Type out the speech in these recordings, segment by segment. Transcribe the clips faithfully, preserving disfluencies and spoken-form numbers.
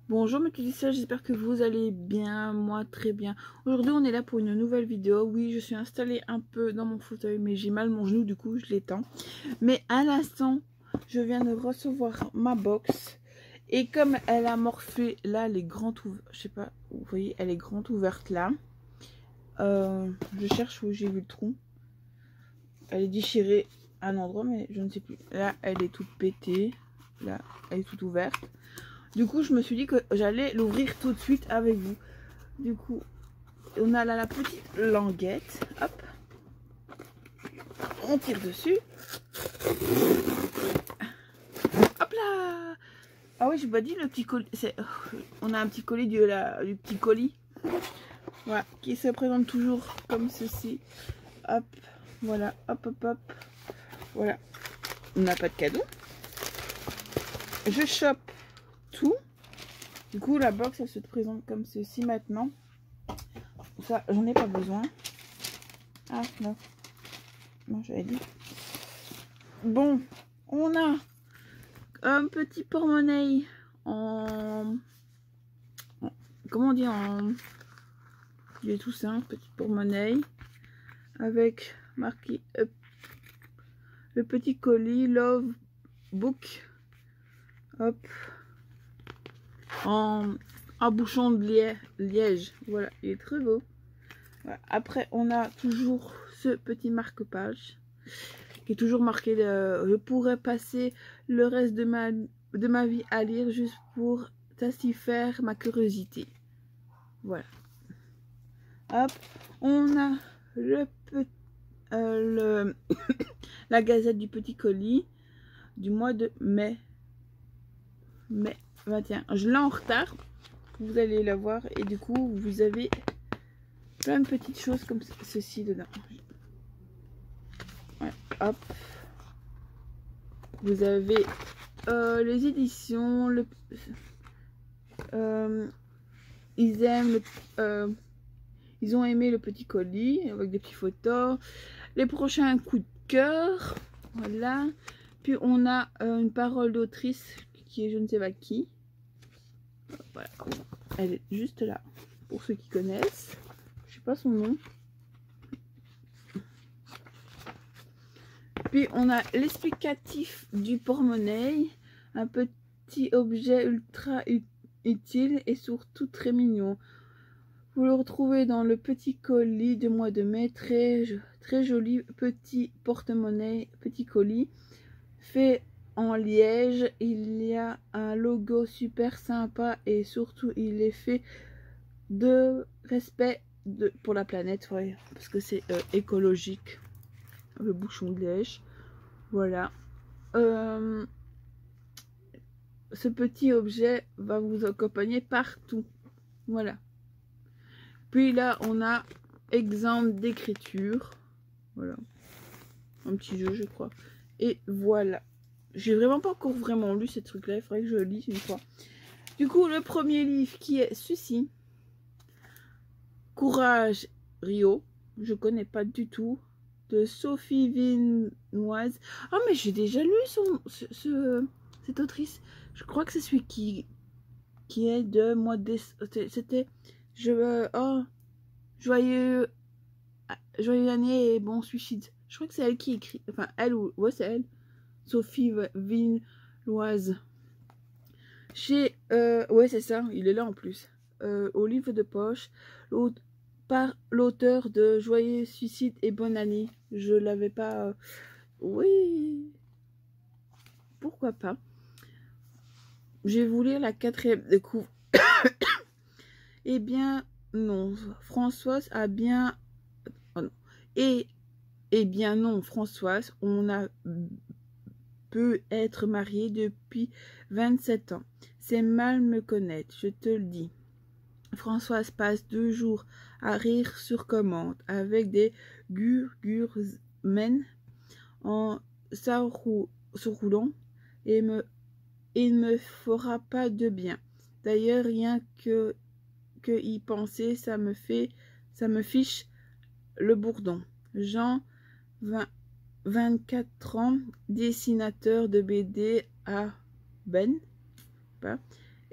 Bonjour mes petits sœurs, j'espère que vous allez bien, moi très bien. Aujourd'hui on est là pour une nouvelle vidéo. Oui, je suis installée un peu dans mon fauteuil mais j'ai mal mon genou, du coup je l'étends. Mais à l'instant, je viens de recevoir ma box. Et comme elle a morflé, là elle est grande ouverte, je sais pas, vous voyez, elle est grande ouverte là. Euh, je cherche où j'ai vu le trou. Elle est déchirée à un endroit mais je ne sais plus. Là elle est toute pétée, là elle est toute ouverte. Du coup, je me suis dit que j'allais l'ouvrir tout de suite avec vous. Du coup, on a là la petite languette. Hop. On tire dessus. Hop là. Ah oui, j'ai pas dit le petit colis. On a un petit colis du, la, du petit colis. Voilà. Qui se présente toujours comme ceci. Hop. Voilà. Hop, hop, hop. Voilà. On n'a pas de cadeau. Je chope tout. Du coup, la box, elle se présente comme ceci maintenant. Ça, j'en ai pas besoin. Ah, non. Non, j'avais dit. Bon, on a un petit porte-monnaie en... Comment on dit en... Il est tout simple, petit porte-monnaie. Avec marqué euh, le petit colis Love Book. Hop. En, en bouchon de liège, liège. Voilà, il est très beau. Voilà. Après, on a toujours ce petit marque-page qui est toujours marqué de, je pourrais passer le reste de ma, de ma vie à lire juste pour satisfaire ma curiosité. Voilà. Hop, on a le, euh, le la gazette du petit colis du mois de mai. Mai vingt et un. Je l'ai en retard. Vous allez la voir et du coup vous avez plein de petites choses comme ceci dedans. Ouais, hop. Vous avez euh, les éditions, le, euh, ils aiment, le, euh, ils ont aimé le petit colis avec des petites photos, les prochains coups de cœur, voilà. Puis on a euh, une parole d'autrice qui est je ne sais pas qui. Voilà, elle est juste là pour ceux qui connaissent. Je sais pas son nom. Puis on a l'explicatif du porte-monnaie, un petit objet ultra utile et surtout très mignon. Vous le retrouvez dans le petit colis du mois de mai, très, très joli petit porte-monnaie, petit colis, fait en liège. Il y a un logo super sympa et surtout il est fait de respect de, pour la planète, ouais, parce que c'est euh, écologique. Le bouchon de liège. Voilà. Euh, ce petit objet va vous accompagner partout. Voilà. Puis là, on a exemple d'écriture. Voilà. Un petit jeu, je crois. Et voilà. J'ai vraiment pas encore vraiment lu ces trucs-là. Il faudrait que je le lise une fois. Du coup, le premier livre qui est ceci. Courage Rio. Je connais pas du tout. De Sophie Vinoise. Ah, mais j'ai déjà lu son, ce, ce, cette autrice. Je crois que c'est celui qui, qui est de mois de... C'était... Je... Oh, joyeux... Joyeux année et bon suicide. Je crois que c'est elle qui écrit. Enfin, elle ou... Ouais, c'est elle. Sophie Vinoise. Chez... Euh, ouais, c'est ça. Il est là en plus. Euh, au livre de poche. L'autre... Par l'auteur de Joyeux suicide et bonne année. Je l'avais pas... Euh... Oui. Pourquoi pas. Je vais vous lire la quatrième de couve. Eh bien, non. Françoise a bien... Oh non. Et... Eh bien, non, Françoise. On a... peut être mariée depuis vingt-sept ans. C'est mal me connaître, je te le dis. Françoise passe deux jours à rire sur commande avec des gurgurmens en s'enroulant et me, il ne me fera pas de bien. D'ailleurs, rien que, que y penser, ça me fait, ça me fiche le bourdon. Jean, vingt-quatre ans, dessinateur de B D à Ben,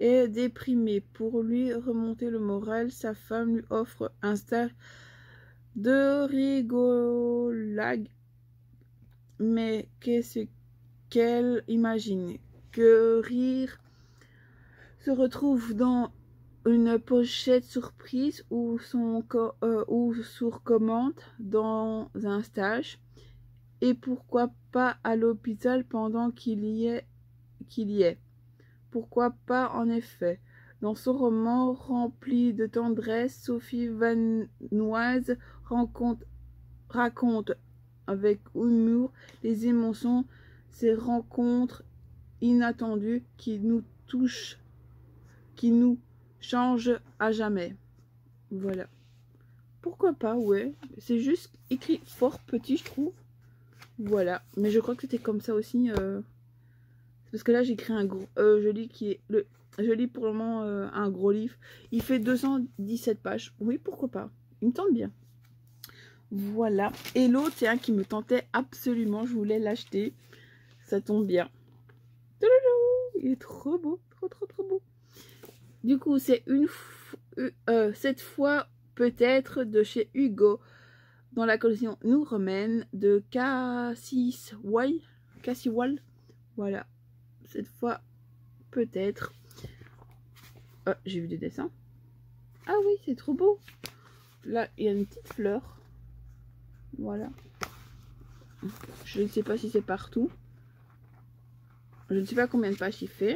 est déprimé. Pour lui remonter le moral, sa femme lui offre un stage de rigolade. Mais qu'est-ce qu'elle imagine? Que rire se retrouve dans une pochette surprise ou, son euh, ou sur commande dans un stage, et pourquoi pas à l'hôpital pendant qu'il y est qu'il y est. Pourquoi pas en effet. Dans son roman rempli de tendresse, Sophie Vanoise raconte, raconte avec humour les émotions, ces rencontres inattendues qui nous touchent, qui nous changent à jamais. Voilà. Pourquoi pas, ouais. C'est juste écrit fort petit, je trouve. Voilà. Mais je crois que c'était comme ça aussi. Euh... Parce que là, j'écris un gros... Euh, je lis qui est... Le... Je lis pour le moment euh, un gros livre. Il fait deux cent dix-sept pages. Oui, pourquoi pas. Il me tente bien. Voilà. Et l'autre, c'est un qui me tentait absolument. Je voulais l'acheter. Ça tombe bien. Il est trop beau. Trop, trop, trop beau. Du coup, c'est une... Euh, cette fois, peut-être, de chez Hugo. Dans la collection Nous Romaine de Cassis Wall. Cassis Wall. Voilà. Cette fois, peut-être. Oh, j'ai vu des dessins. Ah oui, c'est trop beau. Là, il y a une petite fleur. Voilà. Je ne sais pas si c'est partout. Je ne sais pas combien de pages il fait.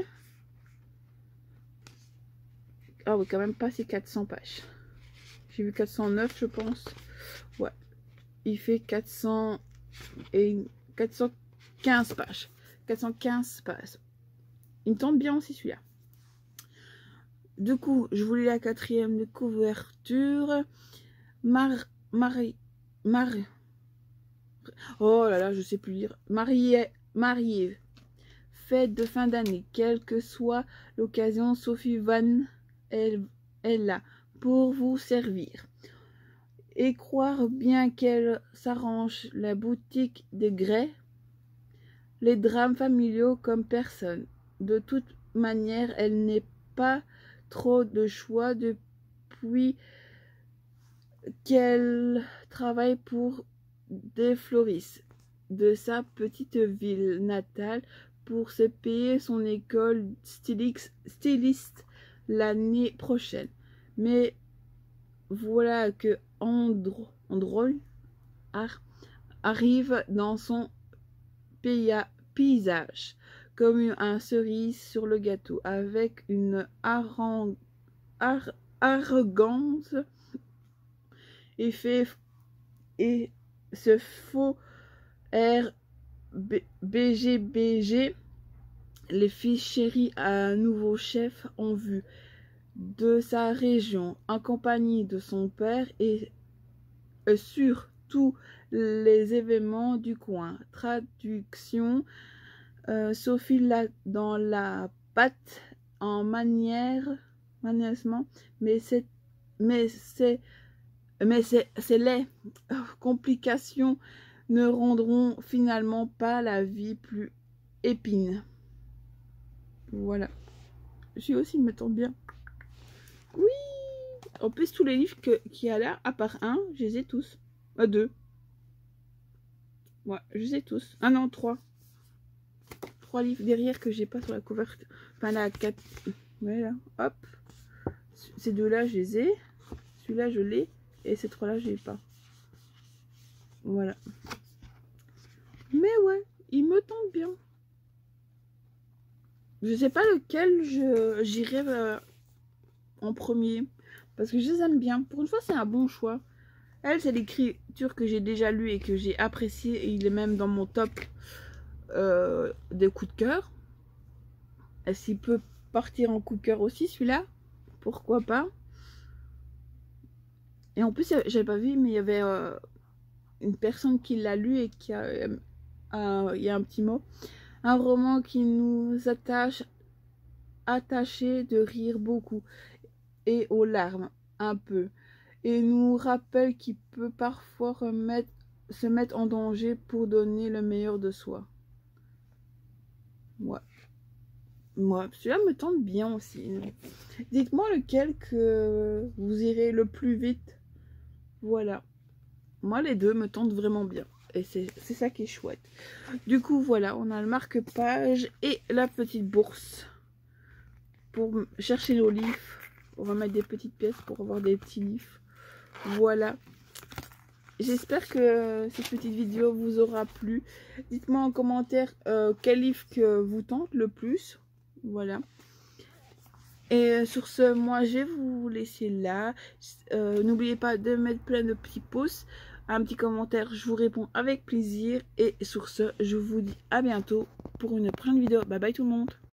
Ah oui, quand même pas, c'est quatre cents pages. J'ai vu quatre cent neuf, je pense. Ouais. Il fait quatre cents et quatre cent quinze pages. quatre cent quinze pages. Il me tente bien aussi celui-là. Du coup, je voulais la quatrième de couverture. Mar... Marie... Marie... Oh là là, je sais plus lire. Mariée... Mariée. Fête de fin d'année. Quelle que soit l'occasion, Sophie Van elle, est là pour vous servir. Et croire bien qu'elle s'arrange la boutique des grès. Les drames familiaux comme personne. De toute manière, elle n'est pas trop de choix depuis qu'elle travaille pour des fleuristes de sa petite ville natale pour se payer son école styliste, styliste l'année prochaine. Mais voilà que Andro, Android arrive dans son paysage comme un cerise sur le gâteau, avec une arrogance et fait et ce faux air B G B G. Les fils chéris à un nouveau chef en vue de sa région, en compagnie de son père et sur tous les événements du coin. Traduction euh, Sophie là dans la pâte en manière management, mais c'est mais c'est mais c'est c'est les complications ne rendront finalement pas la vie plus épine. Voilà. J'ai aussi me tente bien. Oui. En plus, tous les livres qu'il y a là, à part un, je les ai tous. À deux. Ouais, je les ai tous. Ah non, trois. Trois livres derrière que j'ai pas sur la couverture. Enfin, là, quatre. Voilà. Hop. Ces deux-là, je les ai. Celui-là, je l'ai. Et ces trois-là, je les ai pas. Voilà. Mais ouais, il me tente bien. Je sais pas lequel je j'irai euh, en premier. Parce que je les aime bien. Pour une fois, c'est un bon choix. Elle, c'est l'écriture que j'ai déjà lu et que j'ai apprécié. Et il est même dans mon top euh, des coups de cœur. Est-ce qu'il peut partir en coup de cœur aussi, celui-là? Pourquoi pas? Et en plus, j'avais pas vu, mais il y avait euh, une personne qui l'a lu et qui a... Euh, euh, il y a un petit mot. Un roman qui nous attache, attachés de rire beaucoup et aux larmes un peu, et nous rappelle qu'il peut parfois remettre, se mettre en danger pour donner le meilleur de soi. Ouais. moi, celui-là me tente bien aussi. Dites-moi lequel que vous irez le plus vite. Voilà. Moi, les deux me tentent vraiment bien. Et c'est ça qui est chouette. Du coup, voilà, on a le marque-page et la petite bourse pour chercher nos livres. On va mettre des petites pièces pour avoir des petits livres. Voilà. J'espère que cette petite vidéo vous aura plu. Dites-moi en commentaire euh, quel livre que vous tente le plus. Voilà. Et sur ce, moi je vais vous laisser là. Euh, N'oubliez pas de mettre plein de petits pouces. Un petit commentaire, je vous réponds avec plaisir. Et sur ce, je vous dis à bientôt pour une prochaine vidéo. Bye bye tout le monde.